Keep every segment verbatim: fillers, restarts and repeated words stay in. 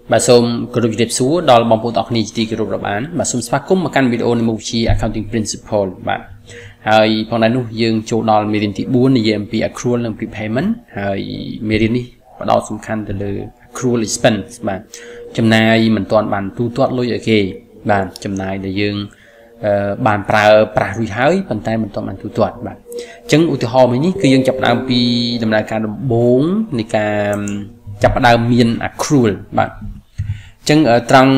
bà xôm cơ hội đẹp số đó là bóng bộ tộc này chỉ cơ hội bán bà xôm spa cung mà căn video này một chi accounting principle bạnហើយផងដែរនោះយើងចូលដល់មេរៀនទីbốnនិយាយអំពី accrual និង prepayment ហើយមេរៀននេះផ្ដោតសំខាន់ទៅលើ accrual expense បាទចំណាយមិនទាន់បានទូទាត់លុយឲ្យគេបាទចំណាយដែលយើងបានប្រើប្រាស់រួចហើយប៉ុន្តែមិនទាន់បានទូទាត់បាទអញ្ចឹងឧទាហរណ៍មួយនេះគឺយើងចាប់ផ្ដើមពីដំណើរការដំបូងនៃការចាប់ផ្ដើមមាន accrual បាទអញ្ចឹងត្រង់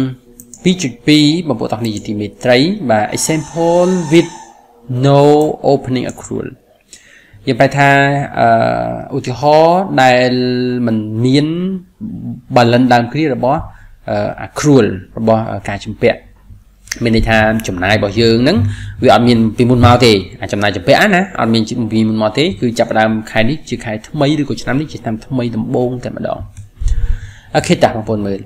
two point two បងប្អូនទាំងនេះជាទីមេត្រីបាទ example with no opening accrual យើងបែរថាឧទាហរណ៍ដែលមិនមាន balance ដើមគ្រារបស់ accrual របស់ការជំពាក់មានន័យថាចំណាយរបស់យើងហ្នឹងវាអត់មានពីមុនមកទេអាចំណាយជំពាក់ណាអត់មានពីមុនមកទេគឺចាប់ផ្ដើមខែនេះជាខែថ្មីឬក៏ឆ្នាំនេះជាឆ្នាំថ្មីដំបូងតែម្ដងអូខេតាបងប្អូនមើល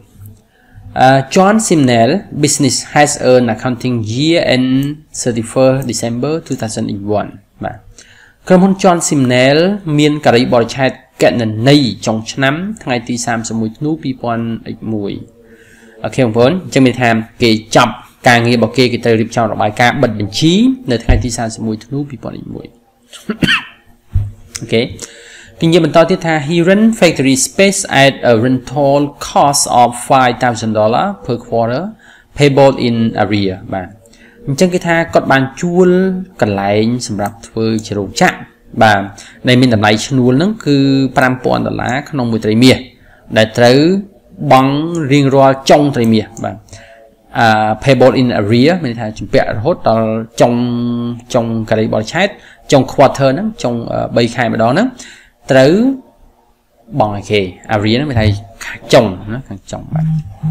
Uh, John Simnel business has an accounting year end thirty-first December two thousand one បាទក្រុមហ៊ុន John Simnel មានការីបរិច្ឆេទកណន័យចុងឆ្នាំថ្ងៃទីthirty-oneធ្នូtwo thousand oneអូខេបងប្អូនអញ្ចឹងមានថាគេចាប់ការងាររបស់គេគេត្រូវរៀបចំរបាយការណ៍បិទបញ្ជីនៅថ្ងៃទីthirty-oneធ្នូtwo thousand oneអូខេkinh nghiệmបន្តទៀតថា he rent factory space at a rental cost of five thousand dollars per quarter payable in arrear បាទអញ្ចឹងគេថាគាត់បានជួលកន្លែងសម្រាប់ធ្វើជារោងចក្របាទដែលមានតម្លៃឈ្នួលហ្នឹងគឺfive thousandដុល្លារក្នុងមួយត្រីមាសដែលត្រូវបង់រៀងរាល់ចុងត្រីមាសបាទUh, payable in arrear មានន័យថាជំពាក់រហូតដល់ចុងចុងការីបរិច្ឆេទចុង quarter ហ្នឹងចុងthreeខែម្ដងហ្នឹងត្រូវបង់ឲ្យគេ arrear ហ្នឹងមានថាចុងណាខាងចុងបាទ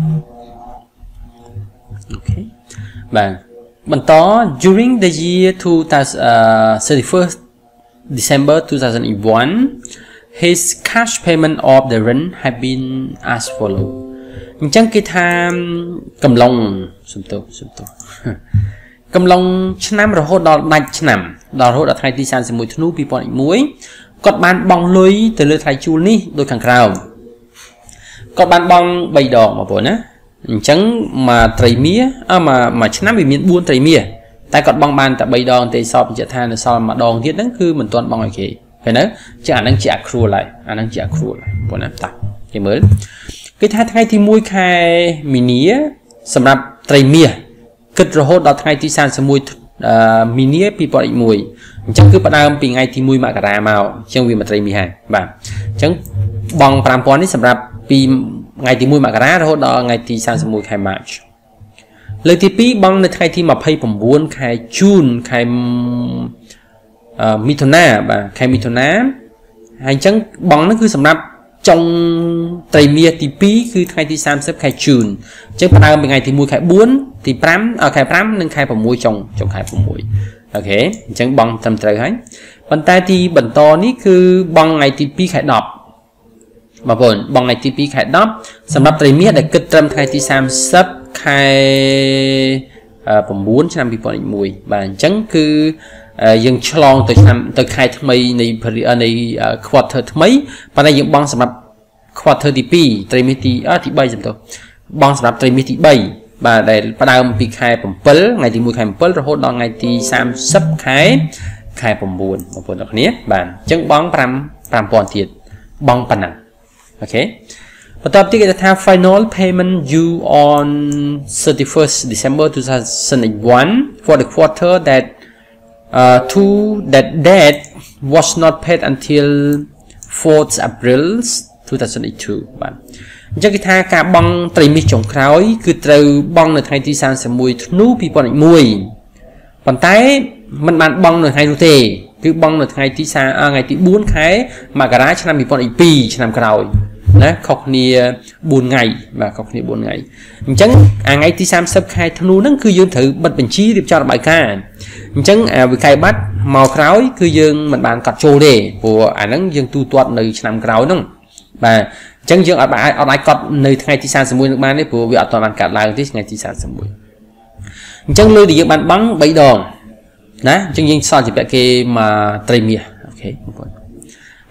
អូខេបាទបន្ត during the year thirty-first December two thousand one his cash payment of the rent have been as follow អញ្ចឹងគេថាកំឡុងសំទោសសំទោសកំឡុងឆ្នាំរហូតដល់ដាច់ឆ្នាំដល់រហូតដល់ថ្ងៃទីthirty-oneធ្នូtwo thousand oneគាត់បានបង់លុយទៅលើថ្លៃជួលនេះដូចខាងក្រោមគាត់បានបង់threeដងបងប្អូនណាអញ្ចឹងមួយត្រីមាសអឺមួយមួយឆ្នាំវាមានfourត្រីមាសតែគាត់បង់បានតែthreeដងទេសពបញ្ជាក់ថានៅសល់មួយដងទៀតហ្នឹងគឺមិនទាន់បង់ឲ្យគេឃើញទេចឹងអាហ្នឹងជា accrual ហើយអាហ្នឹងជា accrual បងប្អូនណាតោះគេមើលគេថាថ្ងៃទីoneខែមីនាសម្រាប់ត្រីមាសគិតរហូតដល់ថ្ងៃទីthirty-oneមីនាtwo thousand oneអញ្ចឹងគឺផ្ដើមពីថ្ងៃទីoneមករាមកអញ្ចឹងវាមួយត្រីមាសហើយបាទអញ្ចឹងបង់five thousandនេះសម្រាប់ពីថ្ងៃទីoneមករារហូតដល់ថ្ងៃទីthirty-oneខែ March លើកទីtwoបង់នៅថ្ងៃទីtwenty-nineខែ June ខែមិថុនាបាទខែមិថុនាហើយអញ្ចឹងបង់នោះគឺសម្រាប់ចុងត្រីមាសទីtwoគឺថ្ងៃទីthirtyខែ June អញ្ចឹងផ្ដើមពីថ្ងៃទីoneខែfourទីfiveខែfiveនិងខែsixចុងចុងខែsixអូខេអញ្ចឹងបង់ត្រឹមត្រូវហើយប៉ុន្តែទីបន្តនេះគឺបង់ថ្ងៃទីtwoខែtenបងប្អូនបង់ថ្ងៃទីtwoខែtenសម្រាប់ត្រីមាសដែលគិតត្រឹមថ្ងៃទីthirtyខែnineឆ្នាំtwo thousand oneបាទអញ្ចឹងគឺយើងឆ្លងទៅឆ្នាំទៅខែថ្មីនៃនៃ quarter ថ្មីប៉ុន្តែយើងបង់សម្រាប់ quarter ទីtwoត្រីមាសទីអទីthreeសំទោសបង់សម្រាប់ត្រីមាសទីthreeបាទដែលផ្ដើមពីខែsevenថ្ងៃទីoneខែsevenរហូតដល់ថ្ងៃទីthirtyខែខែnineបងប្អូនទាំងគ្នាបាទអញ្ចឹងបង់five thousandទៀតបង់ប៉ុណ្ណាអូខេបន្ទាប់ទៀតគេថា final payment due on thirty-first December two thousand one for the quarter that uh, to that debt was not paid until fourth April two thousand twoបាទអញ្ចឹងគេថាការបង់ត្រីមាសចុងក្រោយគឺត្រូវបង់នៅថ្ងៃទីthirty-oneធ្នូtwo thousand oneប៉ុន្តែមិនបានបង់នៅថ្ងៃនោះទេគឺបង់នៅថ្ងៃទីថ្ងៃទីfourខែមករាឆ្នាំtwo thousand twoឆ្នាំក្រោយណាខុសគ្នាfourថ្ងៃបាទខុសគ្នាfourថ្ងៃអញ្ចឹងអាថ្ងៃទីthirtyខែធ្នូហ្នឹងគឺយើងត្រូវបិទបញ្ជីរៀបចំរបាយការណ៍អញ្ចឹងវិក័យប័ត្រមកក្រោយគឺយើងមិនបានកត់ចូលទេព្រោះអាហ្នឹងយើងទូទាត់នៅឆ្នាំក្រោយហ្នឹងបាទអញ្ចឹងយើងអត់អាចអត់អាចកត់នៅថ្ងៃទីthirty-oneនឹងបានទេព្រោះវាអត់ទាន់បានកាត់ឡើងទេថ្ងៃទីthirty-oneអញ្ចឹងលុយដែលយើងបានបង់threeដងណាអញ្ចឹងយើងសល់ជាពាក់គេមកត្រីមាសអូខេបងប្អូនអ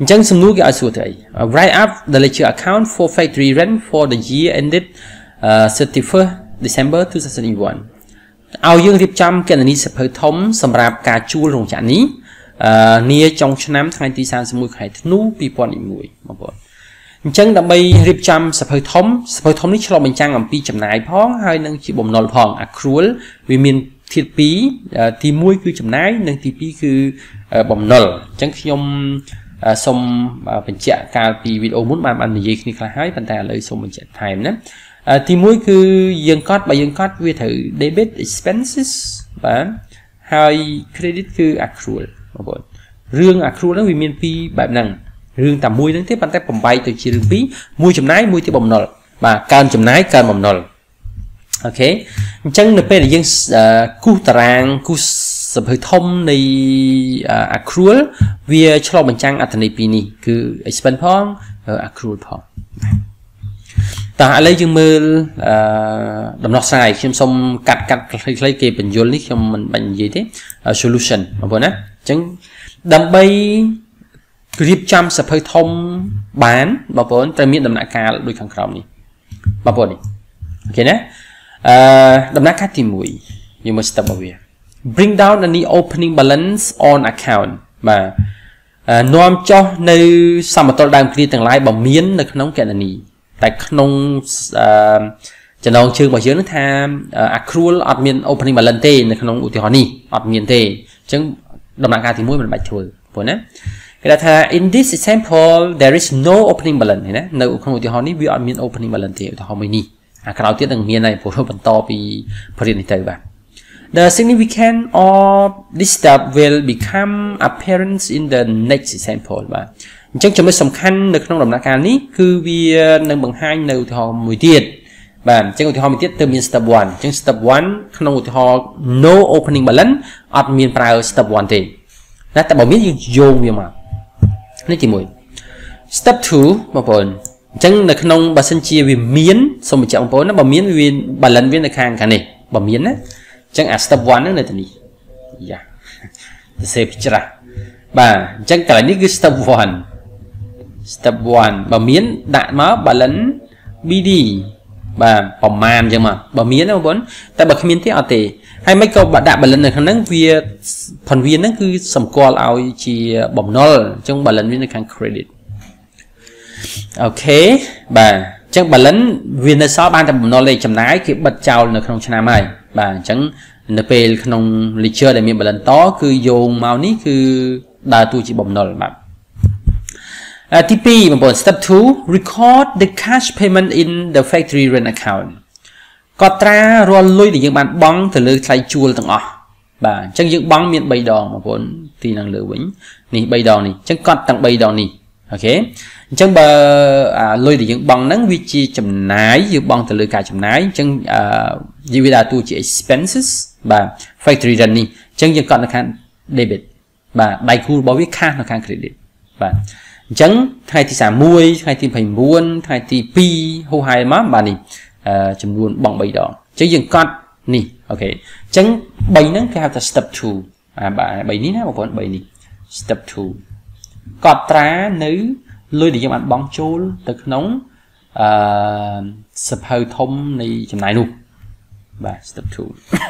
ចឹងសំណួរគេឲ្យសួរទៅអី write up the ledger account for factory rent for the year ended uh, thirty-first December two thousand one ឲ្យយើងរៀបចំគណនីសៀវភៅធំសម្រាប់ការជួលរោងចក្រនេះនាចុងឆ្នាំថ្ងៃទីសាមសិបមួយខែធ្នូtwo thousand oneបងប្អូនអញ្ចឹងដើម្បីរៀបចំសៀវភៅធំសៀវភៅធំនេះឆ្លុះបញ្ចាំងអំពីចំណាយផងហើយនឹងជាបំណុលផង accrual វាមានធាតុពីរទីoneគឺចំណាយនិងទីtwoគឺបំណុលអញ្ចឹងខ្ញុំសូមបញ្ជាក់កាលពីវីដេអូមុនបានបាននិយាយគ្នាខ្លះហើយប៉ុន្តែឥឡូវសូមបញ្ជាក់ថែមណាទីoneគឺយើងកត់បើយើងកត់វាត្រូវ debit expenses បាទហើយ credit គឺ accrual បងប្អូនរឿង accrual ហ្នឹងវាមានពីរបែបហ្នឹងរឿងតែមួយហ្នឹងទេប៉ុន្តែបំបែកទៅជារឿងពីរមួយចំណាយមួយទៀតបំណុលបាទកើនចំណាយកើនបំណុលអូខេអញ្ចឹងនៅពេលដែលយើងគូសតារាងគូសសៀវភៅធំនៃ accrual វាឆ្លុះបញ្ចាំងអត្ថន័យពីរនេះគឺ expense ផង accrual ផងតោះឥឡូវយើងមើលដំណោះស្រាយខ្ញុំសូមកាត់កាត់ខ្លីៗគេបញ្យលនេះខ្ញុំមិនបាញ់និយាយទេ solution បងប្អូនណាអញ្ចឹងដើម្បីរៀបចំសៀវភៅធំបានបងប្អូនត្រូវមានដំណាក់កាលដូចខាងក្រោមនេះបងប្អូននេះអូខេណាអឺដំណាក់កាលទីoneយើងមើល step របស់វា bring down any opening balance on account បាទនាំចុះនៅសមតុល្យដើមគ្រាទាំងឡាយបើមាននៅក្នុងគណនីតែក្នុងចំណងជើងរបស់យើងនឹងថា accrual អត់មាន opening balance ទេនៅក្នុងឧទាហរណ៍នេះអត់មានទេអញ្ចឹងដំណាក់កាលទីoneមិនបាច់ធ្វើព្រោះណាគេថា in this example there is no opening balance ណានៅក្នុងឧទាហរណ៍នេះវាអត់មាន opening balance ទេឧទាហរណ៍មួយនេះអាក្រោយទៀតនឹងមានហើយព្រោះបន្តពីបរិយានេះទៅបាទ the significance of this step will become apparent in the next example បាទអញ្ចឹងចំណុចសំខាន់នៅក្នុងដំណាក់កាលនេះគឺវានឹងបង្ហាញនៅឧទាហរណ៍មួយទៀតបាទអញ្ចឹងឧទាហរណ៍មួយទៀតទៅមាន step one អញ្ចឹង step one ក្នុងឧទាហរណ៍ no opening balance អត់មានប្រើ step one ទេណាតែបើមានយើងយោងវាមកនេះទីone step two បងប្អូនអញ្ចឹងនៅក្នុងបើសិនជាវាមានសូមបញ្ជាក់បងប្អូនណាបើមានវា balance វានៅខាងខាងនេះបើមានណាអញ្ចឹងអា step one ហ្នឹងនៅទីនេះយ៉ាទៅសេពីច្រាស់បាទអញ្ចឹងកន្លែងនេះគឺ step one step one បើមានដាក់មក balance ប៊ី ឌី បាទប្រមាណអញ្ចឹងមកបើមានណាបងប្អូនតែបើគ្មានទេអត់ទេហើយមិនក៏ដាក់ balance នៅខាងហ្នឹងវាផនវាហ្នឹងគឺសម្គាល់ឲ្យជាបំណុលអញ្ចឹង balance វានៅខាង credit អូខេបាទអញ្ចឹង balance វានៅសល់បានតែបំណុលទេចំណាយគេបិទចោលនៅក្នុងឆ្នាំហើយបាទអញ្ចឹងនៅពេលក្នុង ledger ដែលមាន balance តគឺយោងមកនេះគឺដើរតួជាបំណុលបាទទីtwoបងប្អូន step two record the cash payment in the factory rent account កត់ត្រារាល់លុយដែលយើងបានបង់ទៅលើថ្លៃជួលទាំងអស់បាទអញ្ចឹងយើងបង់មានthreeដងបងប្អូនទីនឹងលើវិញនេះthreeដងនេះអញ្ចឹងកត់ទាំងthreeដងនេះអូខេអញ្ចឹងបើលុយដែលយើងបង់ហ្នឹងវាជាចំណាយយើងបង់ទៅលើការចំណាយអញ្ចឹងយើងវាដើរតួជា expenses បាទ factory rent នេះអញ្ចឹងយើងកត់នៅខាង debit បាទដៃគូរបស់វាខាសនៅខាង credit បាទអញ្ចឹងថ្ងៃទីthirty-oneថ្ងៃទីtwenty-nineថ្ងៃទីtwoហូរហើយមកបាទនេះចំនួនបង់threeដងអញ្ចឹងយើងកត់នេះអូខេអញ្ចឹងthreeហ្នឹងគេហៅថា step two បាទthreeនេះណាបងប្អូនthreeនេះ step two កត់ត្រានៅលុយដែលយើងបានបង់ចូលទៅក្នុងអឺសភៅធំនៃចំណាយនោះបាទ step two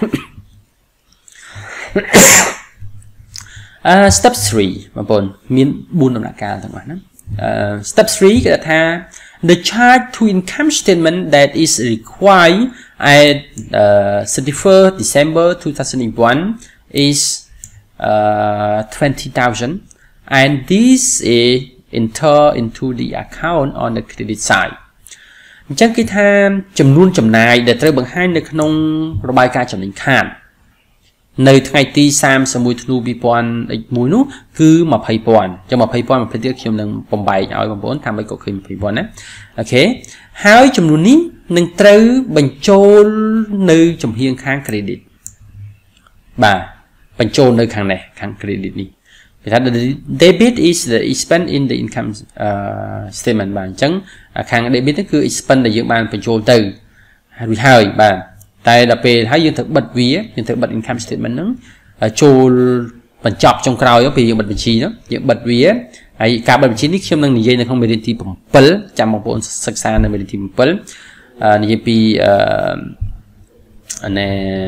Uh, step three បងប្អូនមានfourដំណាក់កាលទាំងអស់ហ្នឹង step three គេថា the charge to income statement that is required at uh, thirty-first December two thousand one is uh, twenty thousand and this is enter into the account on the credit side អញ្ចឹងគេថាចំនួនចំណាយដែលត្រូវបង្ហាញនៅក្នុងរបាយការណ៍ចំណេញខាតនៅថ្ងៃទីthirty-oneធ្នូtwo thousand oneនោះគឺtwenty thousandអញ្ចឹងtwenty thousandមួយទៀតខ្ញុំនឹងបំបែកឲ្យបងប្អូនថាមិនក៏ឃើញtwenty thousandណាអូខេហើយចំនួននេះនឹងត្រូវបញ្ចូលនៅចំហៀងខាង credit បាទបញ្ចូលនៅខាងនេះខាង credit នេះគេថា the debit is the expense in the income uh, statement បាទអញ្ចឹងខាង debit គឺ expense ដែលយើងបានបញ្ចូលទៅរួចហើយបាទតែដល់ពេលហើយយើងត្រូវបិទវាយើងត្រូវបិទ income statement ហ្នឹងចូលបញ្ចប់ចុងក្រោយពេលយើងបិទបញ្ជីហ្នឹងយើងបិទវាហើយការបិទបញ្ជីនេះខ្ញុំនឹងនិយាយនៅក្នុងមេរៀនទី7ចាំបងប្អូនសិក្សានៅមេរៀនទី7និយាយពីអឺណែ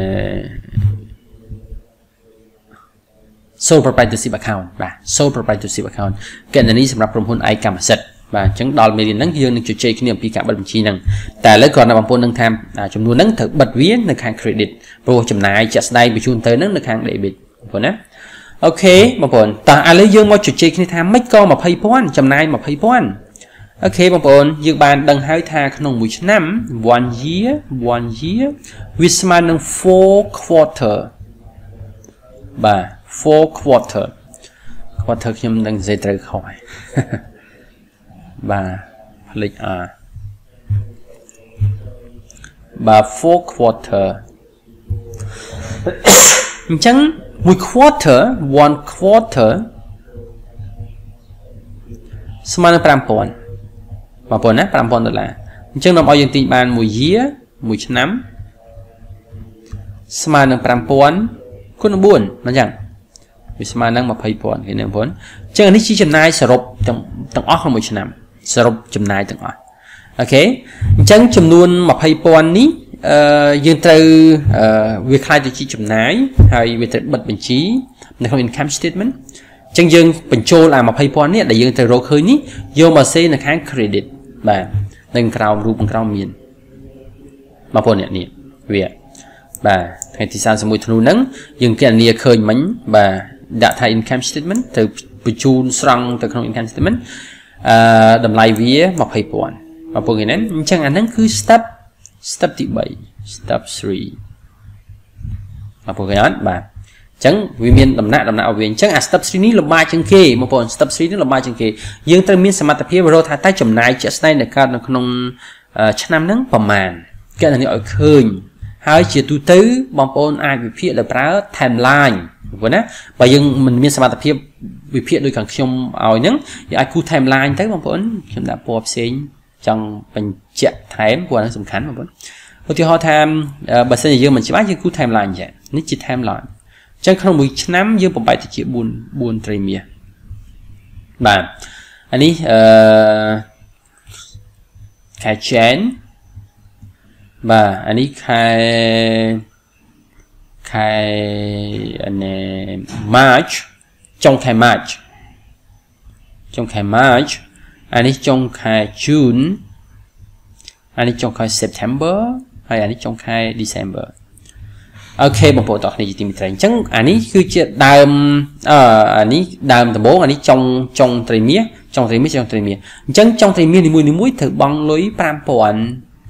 sole proprietorship account បាទ sole proprietorship account គណនីសម្រាប់ក្រុមហ៊ុនឯកកម្មសិទ្ធិបាទអញ្ចឹងដល់មេរៀនហ្នឹងយើងនឹងជជែកគ្នាអំពីការបិទបញ្ជីហ្នឹងតែឥឡូវគ្រាន់តែបងប្អូននឹងថាចំនួនហ្នឹងត្រូវបិទវានៅខាង credit ព្រោះចំណាយជាក់ស្ដែងបញ្ជូនទៅហ្នឹងនៅខាង debit បងប្អូនណាអូខេបងប្អូនតោះឥឡូវយើងមកជជែកគ្នាថាម៉េចក៏ยี่สิบพันចំណាយยี่สิบพันអូខេបងប្អូនយើងបានដឹងហើយថាក្នុងមួយឆ្នាំ one year one year វាស្មើនឹង four quarter បាទ four quarter quarter ខ្ញុំនឹងនិយាយត្រូវខុសហើយបាទផ្លេច R បាទ four quarter អញ្ចឹងមួយ quarter one quarter ស្មើនឹងfive thousandបងប្អូនណាfive thousandដុល្លារអញ្ចឹងនាំឲ្យយើងទិញបានមួយ year មួយឆ្នាំស្មើនឹងfive thousandគុណfourមិនអញ្ចឹងវាស្មើនឹងยี่สิบพันឃើញទេបងប្អូនអញ្ចឹងនេះជាចំណាយសរុបទាំងទាំងអស់ក្នុងមួយឆ្នាំសរុបចំណាយទាំងអស់អូខេអញ្ចឹងចំនួនยี่สิบพันនេះអឺយើងត្រូវវាខ្លាយទៅជាចំណាយហើយវាត្រូវបិទបញ្ជីនៅក្នុង income statement អញ្ចឹងយើងបញ្ចូលអាยี่สิบพันនេះដែលយើងត្រូវរកឃើញនេះយកមកសេនៅខាង credit បាទនឹងក្រោមរូបក្រោមមានបងប្អូននេះនេះវាបាទថ្ងៃទីthirty-oneធ្នូហ្នឹងយើងគណនាឃើញមិញបាទដាក់ថា income statement ទៅបញ្ជូនស្រង់ទៅក្នុង income statement អឺតម្លៃវាยี่สิบพันបងប្អូនឃើញទេអញ្ចឹងអាហ្នឹងគឺ step step ទីthree step three បងប្អូនឃើញអត់បាទអញ្ចឹងវាមានដំណាក់ដំណាក់ឲ្យវាអញ្ចឹងអា step three នេះលំបាកជាងគេបងប្អូន step three នេះលំបាកជាងគេយើងត្រូវមានសមត្ថភាពរកថាតើចំណាយជាក់ស្ដែងដែលកើតនៅក្នុងឆ្នាំហ្នឹងប្រមាណគេនឹងឲ្យឃើញហើយជាទូទៅបងប្អូនអាចវិភាគដោយប្រើ timeline បងប្អូនណាបើយើងមិនមានសមត្ថភាពវិភាគដូចខាងខ្ញុំឲ្យហ្នឹងយើងអាចគូ timeline ទៅបងប្អូនខ្ញុំដាក់ពណ៌ផ្សេងចង់បញ្ជាក់ថែមព្រោះហ្នឹងសំខាន់បងប្អូនឧទាហរណ៍ថាបើសិនជាយើងមិនច្បាស់យើងគូ timeline ចេះនេះជា timeline អញ្ចឹងក្នុងមួយឆ្នាំយើងបំបែកទៅជាfour fourត្រីមាសបាទអានេះអឺខែចែនបាទអានេះខែខែអានេះ March ចុងខែ March ចុងខែ March អានេះចុងខែ June អានេះចុងខែ September ហើយអានេះចុងខែ December អូខេបងប្អូនទាំងអស់គ្នាជាទីមេត្រីអញ្ចឹងអានេះគឺជាដើមអឺអានេះដើមដំបូងអានេះចុងចុងត្រីមាសចុងត្រីមាសចុងត្រីមាសអញ្ចឹងចុងត្រីមាសនីមួយៗត្រូវបង់លុយfive thousand five thousand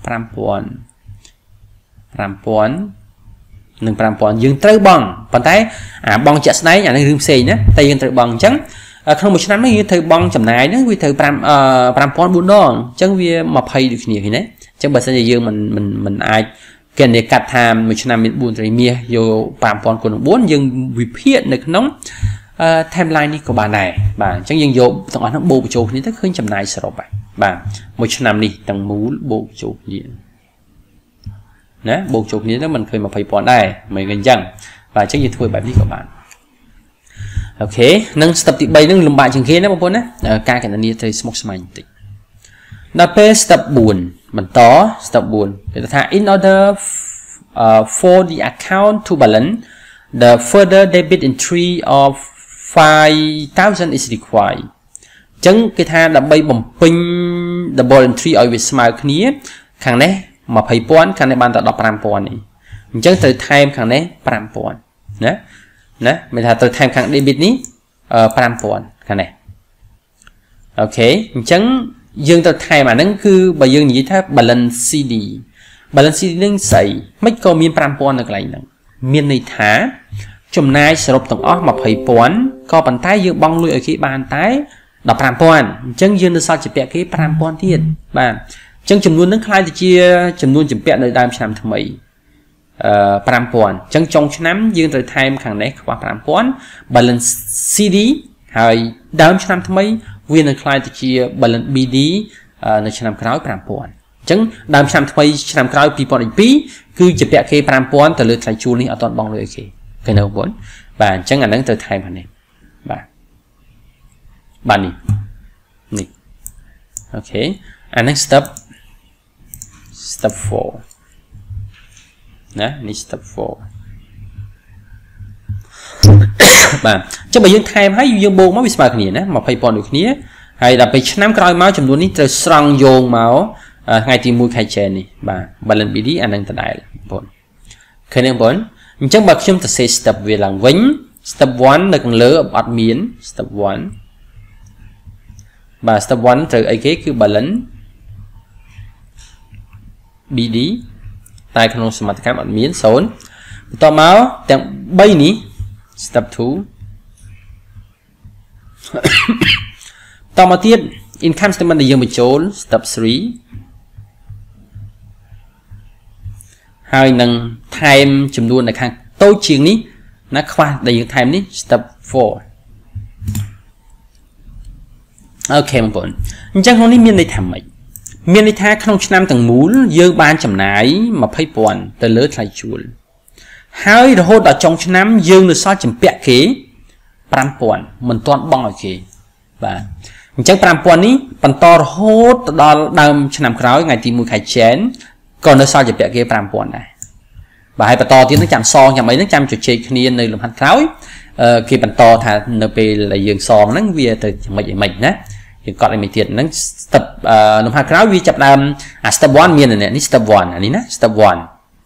five thousandនឹងfive thousandយើងត្រូវបង់ប៉ុន្តែអាបង់ជាក់ស្ដែងអានេះរឿងផ្សេងណាតែយើងត្រូវបង់អញ្ចឹងក្នុងមួយឆ្នាំនេះយើងត្រូវបង់ចំណាយហ្នឹងវាត្រូវfive thousand fourដងអញ្ចឹងវាtwentyដូចគ្នាឃើញទេអញ្ចឹងបើសិនជាយើងមិនមិនមិនអាចគណនាកាត់ថាមួយឆ្នាំមានfourត្រីមាសយកfive thousandគុណfourយើងវិភាគនៅក្នុង timeline នេះក៏បានដែរបាទអញ្ចឹងយើងយកទាំងអស់ហ្នឹងបូកបញ្ចូលគ្នាទៅឃើញចំណាយសរុបបាទមួយឆ្នាំនេះទាំងមូលបូកបញ្ចូលគ្នាណាបូកចូលគ្នាទៅមិនឃើញtwenty thousandដែរមិនអញ្ចឹងបាទអញ្ចឹងយើងធ្វើបែបនេះក៏បានអូខេនឹង step ទីthreeហ្នឹងលំបាកជាងគេណាបងប្អូនណាការគណនាត្រូវស្មុគស្មាញបន្តិចដល់ពេល step four បន្ត step four គេថា in order uh, for the account to balance the further debit entry of five thousand is required អញ្ចឹងគេថាដើម្បីបំពេញ double entry ឲ្យវាស្មើគ្នាខាងនេះtwenty thousandខាងនេះបានតែfifteen thousandនេះអញ្ចឹងត្រូវថែមខាងនេះfive thousandណាណាមានថាត្រូវថែមខាង debit នេះfive thousandខាងនេះអូខេអញ្ចឹងយើងត្រូវថែមអាហ្នឹងគឺបើយើងនិយាយថា balance ซี ดี balance ซี ดี នឹងស្អីមិនក៏មានfive thousandនៅកន្លែងហ្នឹងមានន័យថាចំណាយសរុបទាំងអស់twenty thousandក៏ប៉ុន្តែយើងបង់លុយឲ្យគេបានតែfifteen thousandអញ្ចឹងយើងនៅសល់ជាពាក់គេfive thousandទៀតបាទអញ្ចឹងចំនួនហ្នឹងខ្លាយទៅជាចំនួនចម្ពាក់នៅដើមឆ្នាំថ្មីអឺfive thousandអញ្ចឹងចុងឆ្នាំយើងត្រូវថែមខាងនេះខ្វះfive thousand balance ซี ดี ហើយដើមឆ្នាំថ្មីវានឹងខ្លាយទៅជា balance บี ดี នៅឆ្នាំក្រោយfive thousandអញ្ចឹងដើមឆ្នាំថ្មីឆ្នាំក្រោយtwenty twenty-twoគឺជាពាក់គេfive thousandទៅលើថ្លៃជួលនេះអត់ទាន់បង់លុយឲ្យគេឃើញទេបងប្អូនបាទអញ្ចឹងអាហ្នឹងត្រូវថែមខាងនេះបាទ bạn này này ok anh đang step step four nè này step four bạn cho bây giờ thay hay dương bông máu bị sạc nhỉ nè mà phải bọn được nhé hay là phải năm cái máu chấm đuôi ní từ strong dồn máu ngay từ mũi khai chén này bạn bạn lần bị đi anh đang tận đại bọn khi nên bọn chắc bậc chúng ta sẽ step về làng vĩnh step one là còn lỡ ở miến step one và step one từ ấy cái cứ bà lấn bê đê tại khung số mặt các bạn miến xốn to máu tặng bay ní step two to máu tiết income statement là dương một chỗ step three hai nâng time chấm đuôi là khang tôi chuyện ní nó khoa đây những time ní step four ok một bọn chẳng không ní miền này thầm mày miền này tha không năm tầng múl dơ ban chấm nái mà phải bọn từ lớn lại chuột hai rồi hốt ở trong năm dơ nó sao chấm bẹt kế pram bọn mình toàn bong ở kế và chẳng pram bọn ní bằng to hốt đó đâm năm khói ngày tìm mùi khai chén còn nó sao chấm bẹt kế pram bọn này và hai bà to tiếng nó chạm son nhằm ấy nó chạm chuột chơi kia nơi làm hạt khói khi bàn to thà np là dường son nó về từ mình mình nhé thì còn lại mình tiền nó tập làm hạt khói vi chập làm à step one miền này này step one này nè step one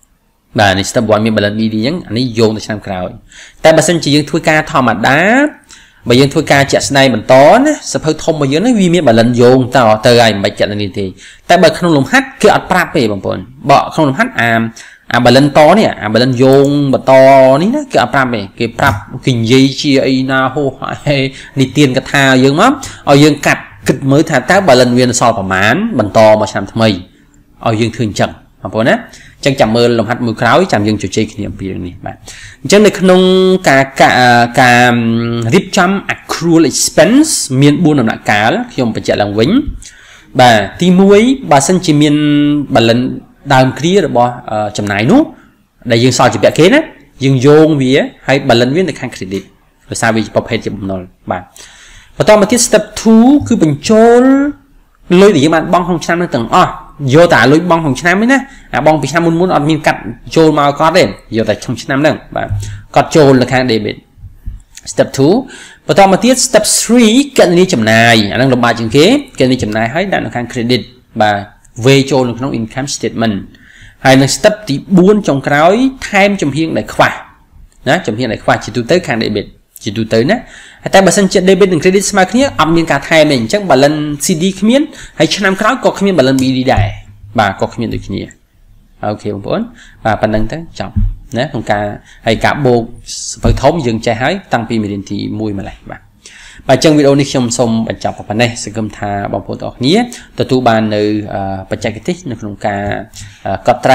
và này step one miền bà lần đi đi nhắn anh ấy vô từ năm khói tại bà sinh chỉ dừng thui ca thò mặt đá bà dừng thui ca chặt này bàn to nè sắp hơi thông mà dừng nó vi miền bà lần vô tao từ ngày mày chặt lên thì tại bà không làm hát cứ ở prap về bằng bọn bọ không làm hát à à bà lên to nè à bà lên dùng bà to ní nó cái pram này cái pram kinh dây chia ai na hô hay đi tiền cái tha dương lắm ở dương cắt kịch mới thà tác bà lên viên so bảo mán bàn to mà làm thay mày ở dương thường chẳng mà bọn á chẳng chậm mơ lòng hạt mưa khói chạm dương chủ chơi kỷ niệm biển này bạn chẳng được nông cả cả cả rip chăm accrual expense miền buôn làm lại cá khi ông phải chạy làm vĩnh bà ti muối bà sân chỉ miền bà lên đàm kia rồi bỏ chấm này nút đại dương soi chỉ bẻ kế đấy dương dồn vía hay bà lần viết được hàng credit rồi sao vì bọc hết chấm nồi bạn và tao mà tiếp step two cứ bình chôn lối để bạn bong hồng trăm lên tầng à vô tả lối bong hồng trăm ấy nè à bong vì sao muốn muốn admin cắt chôn màu có đấy vô tại trong trăm nữa bạn cắt chôn là hàng để bị step two và tao mà tiếp step three cái này chấm này anh đang đọc bài chừng kế cái này chấm này hay đã được hàng credit và về cho nó trong income statement hay là step tí buôn trong cái time trong hiện đại khoa đó trong hiện đại khoa chỉ tu tới hàng debit chỉ tu tới nè tại bà sân debit and credit smart kia âm miền cả time mình chắc bà lần xê đê khmiên hay cho năm cái có khmiên bà lần bị đi đại bà có khmiên được kia ok bốn bốn và phần năng tới chồng nè không cả hay cả bộ phải thống dừng trái hái tăng pi miền thì mùi mà lại bạn và trong video nàyខ្ញុំសូមបញ្ចប់ប៉ុណ្ណេះសង្ឃឹមថាបងប្អូនទាំងអស់គ្នាទទួលបាននៅបច្ចេកទេសនៅក្នុងការកត់ត្រា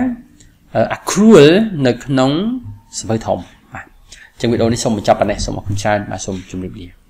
accrual នៅក្នុងសៀវភៅធំបាទអញ្ចឹងវីដេអូនេះសូមបញ្ចប់ប៉ុណ្ណេះសូមអរគុណច្រើនបាទសូមជម្រាបលា